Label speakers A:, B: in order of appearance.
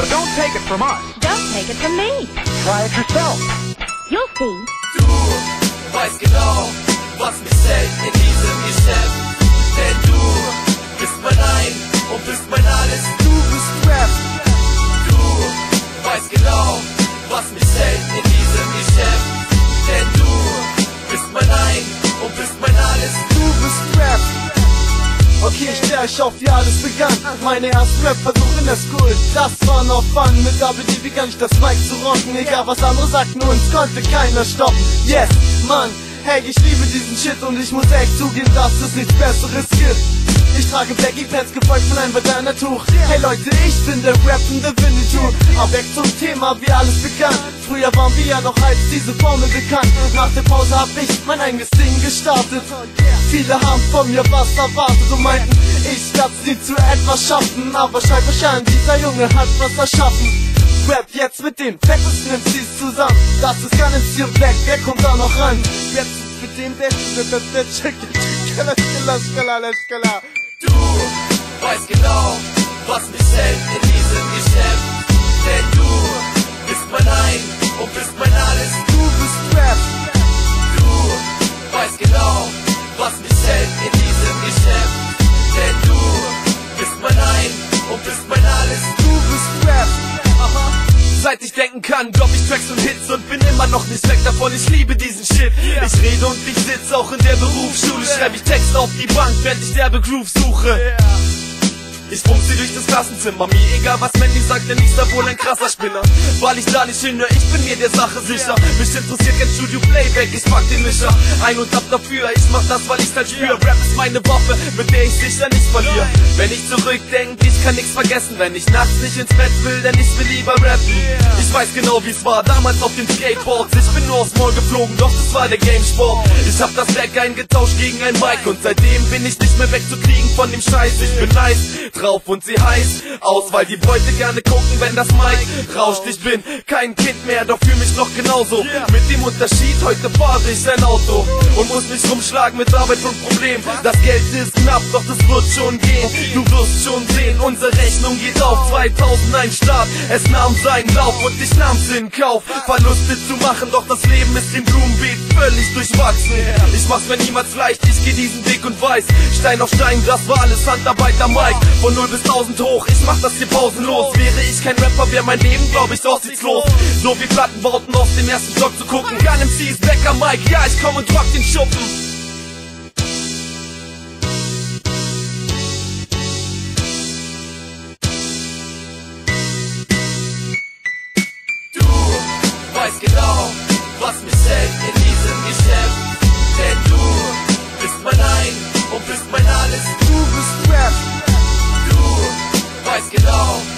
A: So don't take it from us.
B: Don't take it from me.
A: Try it yourself.
B: You'll see.
C: Du weißt genau, was mich hält in diesem Geschäft. Denn du bist mein Ein und bist mein Alles. Du bist Rap. Du weißt genau, was mich hält in diesem Geschäft. Denn du bist mein Ein und bist mein Alles. Du bist Rap.
D: Okay, ich klär euch auf, wie alles begann. Meine ersten Rap-Versuche in der School, das war noch Fun. Mit Double D begann ich das Mic zu rocken. Egal was andere sagten, uns konnte keiner stoppen. Yes, Mann, hey, ich liebe diesen Shit und ich muss echt zugeben, dass es nichts Besseres gibt. Ich trage Baggy Pants, gefolgt von einem Bandana-Tuch. Hey Leute, ich bin der rappende Winnetou. Aber weg zum Thema, wie alles begann. Früher waren wir ja noch als diese Formel bekannt. Nach der Pause hab ich mein eigenes Ding gestartet. Viele haben von mir was erwartet und meinten, ich werd's nie zu etwas schaffen. Aber schreib euch an, dieser Junge hat was erschaffen. Rap jetzt mit den fettesten MCs zusammen. Das ist gar nicht hier Black, wer kommt da noch ran? Jetzt mit dem der Check.
C: Du weißt genau, was mich hält in diesem Geschäft. Denn du bist mein Ein und bist mein Alles.
D: Du bist Rap.
C: Du weißt genau, was mich hält in diesem Geschäft. Denn du bist mein Ein und bist mein Alles.
D: Du bist Rap.
C: Seit ich denken kann, drop ich Tracks und Hits und bin immer noch nicht weg davon, ich liebe diesen Shit. Ich rede und ich sitz auch in der Berufsschule, schreibe ich Texte auf die Bank, während ich derbe Groove suche. Ich pump sie durch das Klassenzimmer, mir egal was Mandy sagt, denn ich sei wohl ein krasser Spinner. Weil ich da nicht hinhöre, ich bin mir der Sache sicher. Mich interessiert kein Studio-Playback, ich pack den Mischer ein und ab dafür, ich mach das, weil ich's halt spür. Rap ist meine Waffe, mit der ich sicher nicht verliere. Wenn ich zurückdenk, ich kann nichts vergessen. Wenn ich nachts nicht ins Bett will, denn ich will lieber rappen. Ich weiß genau wie's war, damals auf den Skateboards. Ich bin nur aufs Maul geflogen, doch das war der Gamesport. Ich hab das Deck eingetauscht gegen ein Mic und seitdem bin ich nicht mehr wegzukriegen von dem Scheiß. Ich bin nice drauf und sie heiß aus, weil die Bräute gerne gucken, wenn das Mic rauscht. Ich bin kein Kind mehr, doch fühl mich noch genauso. Mit dem Unterschied, heute fahre ich ein Auto und muss mich rumschlagen mit Arbeit und Problem. Das Geld ist knapp, doch das wird schon gehen. Du wirst schon sehen, unsere Rechnung geht auf. 2000 ein Start, es nahm seinen Lauf und ich nahm's in Kauf, Verluste zu machen, doch das Leben ist dem Blumenbeet völlig durchwachsen. Ich mach's mir niemals leicht, ich geh diesen Weg und weiß, Stein auf Stein, das war alles Handarbeit am Mic. Von 0 bis 1000 hoch, ich mach das hier pausenlos. Wäre ich kein Rapper, wäre mein Leben, glaub ich, aussichtslos. So wie Plattenbauten aus dem ersten Stock zu gucken. Gun MCs, weg am Mic, ja, ich komm und rock den Schuppen. Du weißt genau, was mich hält in diesem Geschäft. Denn du bist mein Ein und bist mein Alles.
D: Du bist Rap.
C: Du weißt genau,